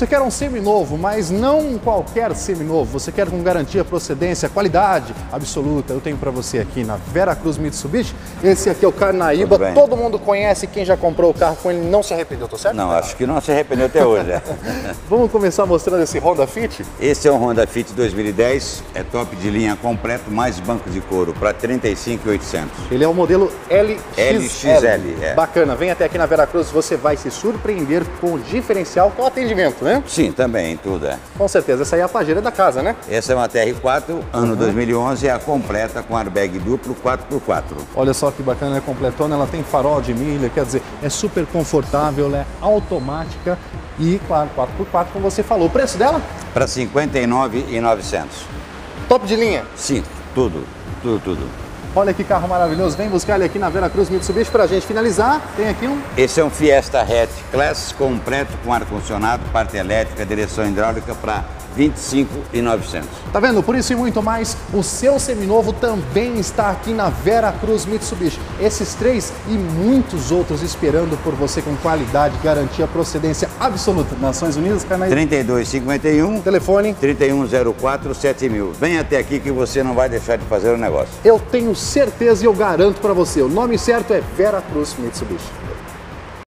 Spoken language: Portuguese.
Você quer um seminovo, mas não qualquer seminovo. Você quer com garantia, procedência, qualidade absoluta. Eu tenho para você aqui na Veracruz Mitsubishi. Esse aqui é o Carnaíba. Todo mundo conhece, quem já comprou o carro com ele não se arrependeu, tô certo? Não, acho que não se arrependeu até hoje. Vamos começar mostrando esse Honda Fit? Esse é um Honda Fit 2010, é top de linha completo, mais banco de couro, para 35.800. Ele é o modelo LXL. É. Bacana, vem até aqui na Veracruz, você vai se surpreender com o diferencial, com o atendimento, né? Sim, também, tudo é. Com certeza, essa aí é a pajeira da casa, né? Essa é uma TR4, ano 2011, é a completa com airbag duplo 4x4. Olha só que bacana, ela é completona, ela tem farol de milha, quer dizer, é super confortável, ela é automática e, claro, 4x4, como você falou. O preço dela? Para 59.900. Top de linha? Sim, tudo. Olha que carro maravilhoso, vem buscar ele aqui na Veracruz Mitsubishi pra gente finalizar. Tem aqui um... Esse é um Fiesta Hatch Class completo com ar-condicionado, parte elétrica, direção hidráulica para 25.900. Tá vendo? Por isso e muito mais, o seu seminovo também está aqui na Veracruz Mitsubishi. Esses três e muitos outros esperando por você com qualidade, garantia, procedência absoluta. Nações Unidas, Carnaíba. 3251. Telefone. 3104-7000. Vem até aqui que você não vai deixar de fazer o negócio. Eu tenho certeza e eu garanto para você, o nome certo é Veracruz Mitsubishi.